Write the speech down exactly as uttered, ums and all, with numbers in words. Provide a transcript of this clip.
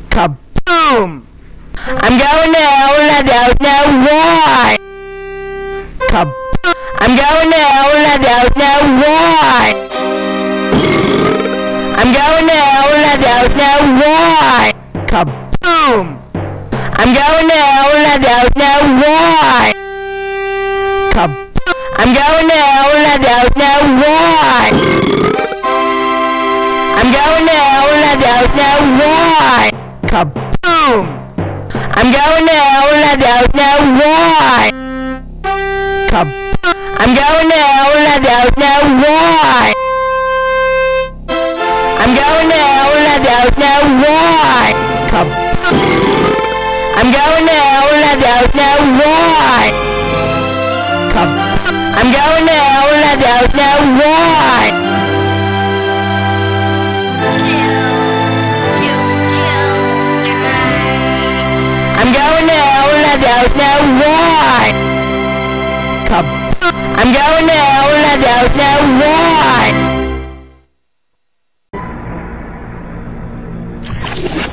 Kaboom! I'm going down, I don't know why. Kaboom! I'm going down, I don't know why. I'm going down, I don't know why. Kaboom! I'm going down, I don't know why. Kaboom! I'm going down, I don't know why. I'm going down, I don't know why. Kaboom! I'm going down, I don't know why. Kaboom! I'm going down, I don't know why. I'm going down, I don't know why. Kaboom! I'm going down, I don't know why. Kaboom! I'm going down, I don't know why. I'm going down, I don't know why. Kaboom! I'm going down, I don't know why.